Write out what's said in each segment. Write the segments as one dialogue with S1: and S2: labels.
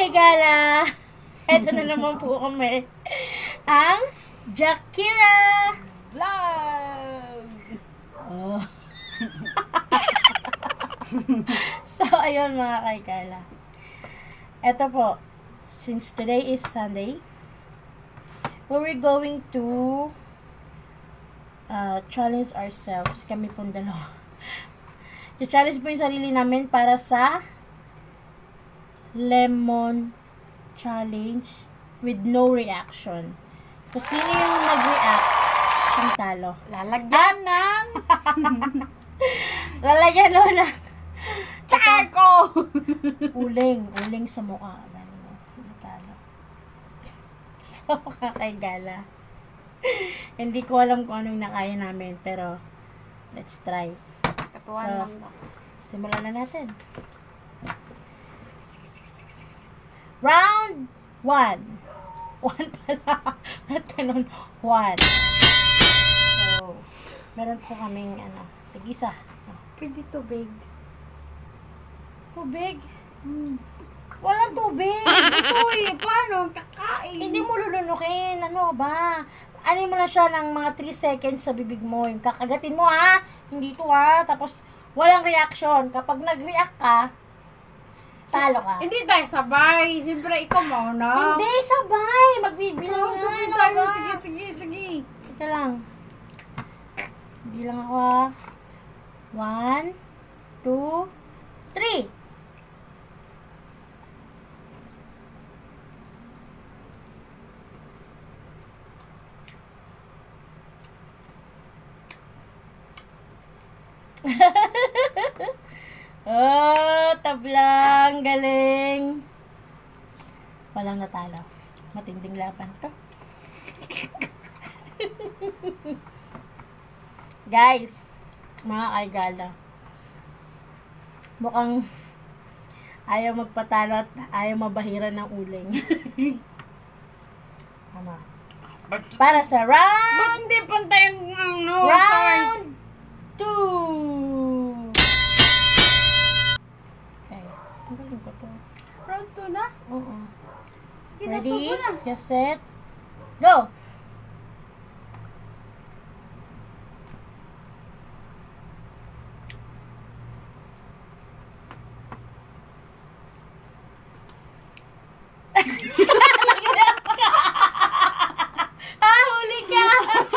S1: Gala! Ito na naman po kami. Ang Jakira
S2: Vlog!
S1: Oh. So, ayun mga Gala. Ito po, since today is Sunday, we're going to challenge ourselves. Kami pong dalawa. I-challenge po yung sarili namin para sa lemon challenge with no reaction. Kung sino yung nag-react, siyang talo.
S2: Lalagyan ng
S1: Lalagyan mo na
S2: charco!
S1: uling sa mukha. Natalo. So, kakagala. Hindi ko alam kung anong nakaya namin, pero let's try.
S2: Katuan
S1: So,
S2: lang ba?
S1: simulan na natin. Round 1. 1 pala. At ganun, 1. So, meron po kaming, tig-isa.
S2: Pwede tubig.
S1: Tubig? Walang tubig.
S2: Ito paano? Kakain.
S1: Hindi mo lulunukin. Ano ba? Ano mo na siya ng mga 3 seconds sa bibig mo. Yung kakagatin mo, ha? Hindi to, ha? Tapos, walang reaction. Kapag nag-react ka, talo ka.
S2: Hindi tayo sabay. Siyempre, ikaw mauna.
S1: Hindi, sabay. Magbibilang na.
S2: Sabay
S1: Ano
S2: tayo.
S1: ba?
S2: Sige.
S1: Ika lang. Bilang ako, ha? 1, 2, 3. Oh, tablang, galing. Walang natalo. Matinding laban to. Guys, mga Gala, mukhang ayaw magpatalo at ayaw mabahiran ng uling. Tama. Para sa round
S2: Hindi pantay ang size.
S1: Round 2. Okay. Tanggalin ko to.
S2: Round 2 na?
S1: Oo.
S2: Sige,
S1: Ready?
S2: nasubo na.
S1: Just set. Go! Huli ka!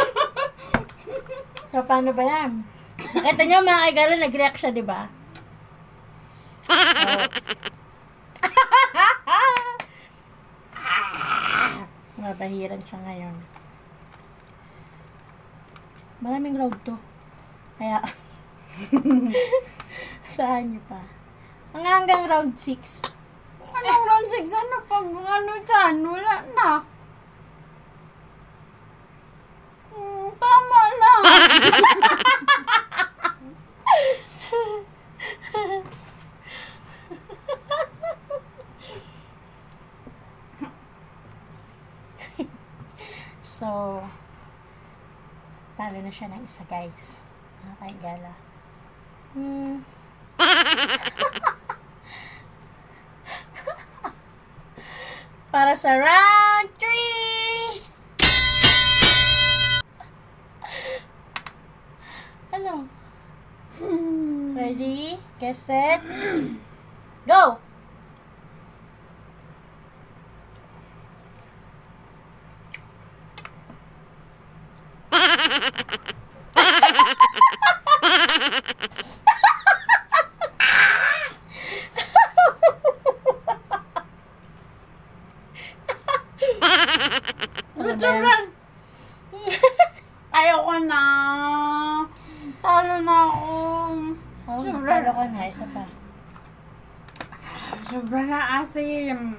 S1: So, paano ba yan? Nakita nyo mga Gala, nag-react siya, di ba? Mabahiran siya ngayon. Maraming round to. Kaya, saan nyo pa? Hanggang round 6.
S2: Anong round 6? Ano pag dyan? Wala na. Tama lang.
S1: So, talo na siya ng isa, guys. Mga Gala. Para sa round 3! Ano? Ready? Get set? Go!
S2: Sobrang. Ayoko na. Talo na ako.
S1: Oh,
S2: Sobrang.
S1: talo ka na. Isa pa.
S2: Sobrang na asim.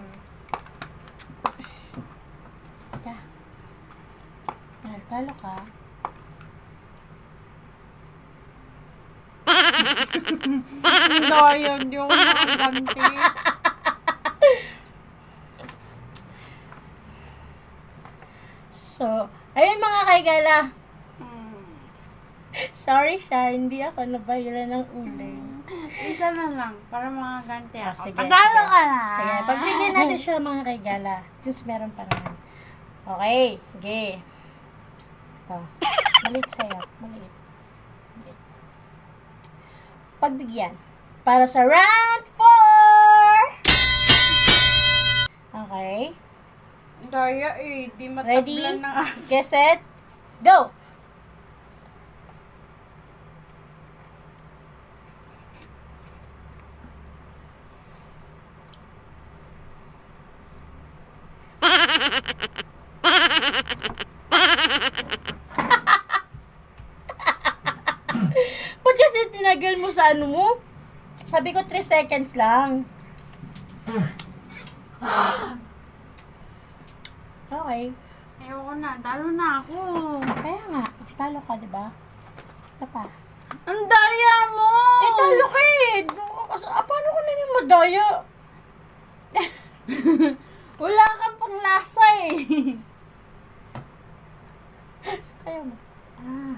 S1: Ika. Talo ka.
S2: Hindi ako nakaganti.
S1: So, ayun mga Gala. Sorry, Shar, hindi ako nabayulan ng uling.
S2: Isa na lang, para makaganti
S1: Oh,
S2: ako.
S1: sige,
S2: Patalo
S1: sige.
S2: ka na!
S1: Sige, pagbigyan natin siya mga kay Gala. Since meron pa naman. Okay, sige. Oh, malit sa'yo. Malit. Pagbigyan. Para sa round 4! Okay.
S2: Daya eh, di
S1: Ready?
S2: matablan ng aso.
S1: Get set. Go! Ba't kasi tinagal mo sa ano mo? Sabi ko 3 seconds lang. Okay.
S2: Ayoko na, talo na ako.
S1: Kaya nga, talo ka, di ba? Isa pa.
S2: Ang daya mo!
S1: Eh, talo ka eh. Paano ko naging madaya?
S2: Wala kang panglasa eh.
S1: Kaya mo. Ah.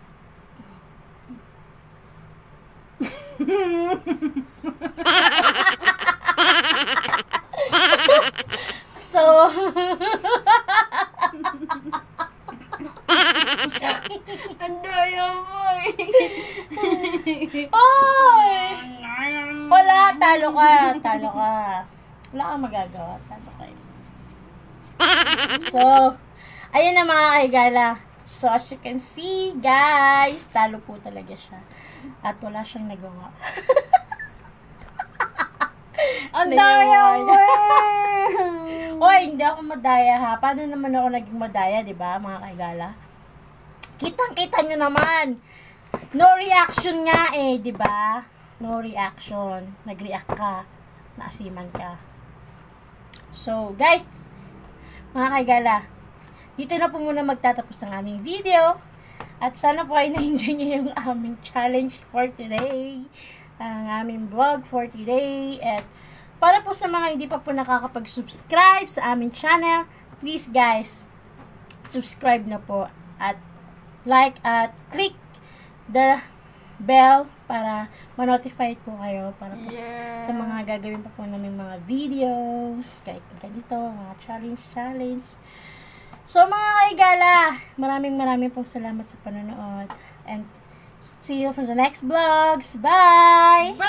S1: So,
S2: Ang daya mo eh.
S1: oy! Wala, talo ka. Talo ka. Wala kang magagawa. Talo ka. So, ayun na mga kaigala. So, as you can see, guys, talo po talaga siya. At wala siyang nagawa.
S2: Ang daya mo eh.
S1: Oy, hindi ako madaya ha. Paano naman ako naging madaya, di ba, mga kaigala? Kitang-kita nyo naman. No reaction nga eh, di ba? No reaction. Nag-react ka. Naasiman ka. So, guys, mga kaigala, dito na po muna magtatapos ang aming video. At sana po ay na-enjoy nyo yung aming challenge for today. Ang aming vlog for today. At para po sa mga hindi pa po nakakapag-subscribe sa aming channel, please guys, subscribe na po. At like at click the bell para ma-notify po kayo para po sa mga gagawin pa po namin mga videos, kahit ganito, mga challenge. So mga kaigala, maraming pong salamat sa panonood. And see you for the next vlogs. Bye!